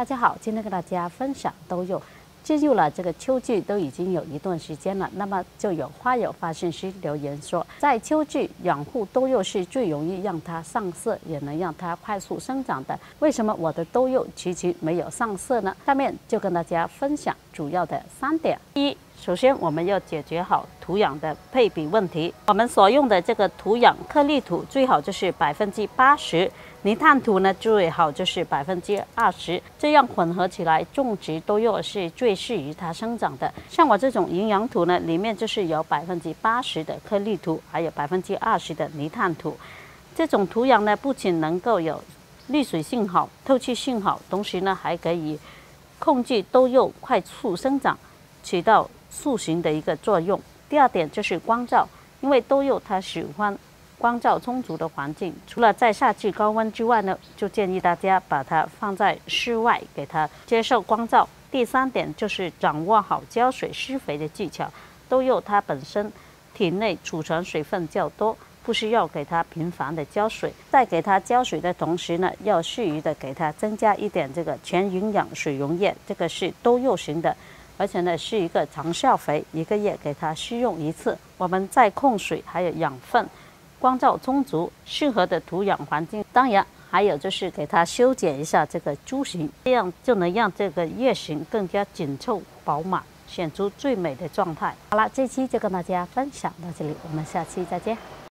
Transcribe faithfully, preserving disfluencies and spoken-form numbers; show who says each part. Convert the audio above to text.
Speaker 1: 大家好，今天跟大家分享豆柚。进入了这个秋季都已经有一段时间了，那么就有花友发信息留言说，在秋季养护豆柚是最容易让它上色，也能让它快速生长的。为什么我的豆柚迟迟没有上色呢？下面就跟大家分享主要的三点。第一，首先我们要解决好土壤的配比问题。我们所用的这个土壤颗粒土最好就是百分之八十。泥炭土呢，最好就是百分之二十，这样混合起来种植豆柚是最适宜它生长的。像我这种营养土呢，里面就是有百分之八十的颗粒土，还有百分之二十的泥炭土。这种土壤呢，不仅能够有滤水性好、透气性好，同时呢，还可以控制豆柚快速生长，起到塑形的一个作用。第二点就是光照，因为豆柚它喜欢光照充足的环境，除了在夏季高温之外呢，就建议大家把它放在室外，给它接受光照。第三点就是掌握好浇水施肥的技巧。豆柚它本身体内储存水分较多，不需要给它频繁的浇水。在给它浇水的同时呢，要适宜的给它增加一点这个全营养水溶液，这个是豆柚型的。而且呢，是一个长效肥，一个月给它施用一次。我们再控水，还有养分，光照充足，适合的土壤环境。当然，还有就是给它修剪一下这个株型，这样就能让这个叶形更加紧凑饱满，显出最美的状态。好了，这期就跟大家分享到这里，我们下期再见。